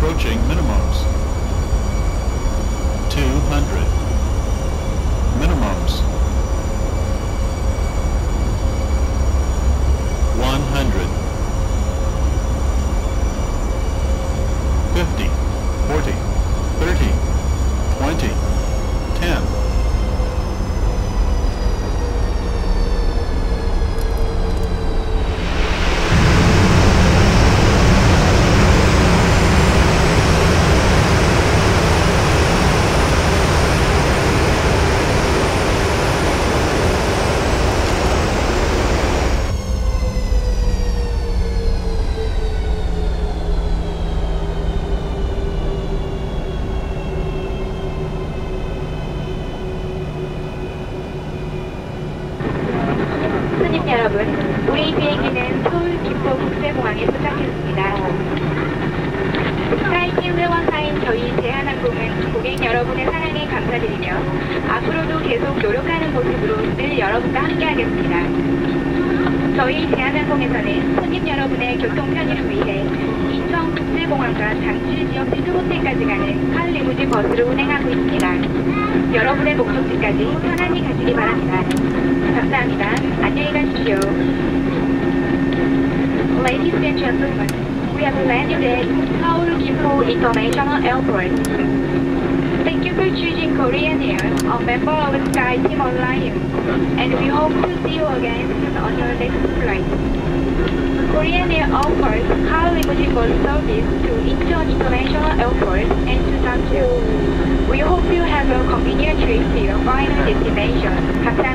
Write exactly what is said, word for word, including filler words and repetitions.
Approaching minimums. two hundred. Minimums. one hundred. fifty. forty. thirty. twenty. ten. 손님 여러분, 우리 비행기는 서울 김포 국제공항에 도착했습니다. 스카이팀 회원사인 저희 대한항공은 고객 여러분의 사랑에 감사드리며 앞으로도 계속 노력하는 모습으로 늘 여러분과 함께하겠습니다. 저희 대한항공에서는 손님 여러분의 교통 편의를 위해 인천 국제공항과 장치 지역 시트 호텔까지 가는 한 리무진 버스를 운행하고 있습니다. 여러분의 목적지까지 편안히 가시기 바랍니다. 감사합니다. 안녕히 가십시오. Ladies and gentlemen, we have landed at Seoul Gimpo International Airport. Thank you for choosing Korean Air, a member of SkyTeam Alliance, and we hope to see you again soon on your next flight. Korean Air offers car limousine bus service to Incheon International Airport and to Samju. We hope you have a convenient trip to your final destination. 감사합니다.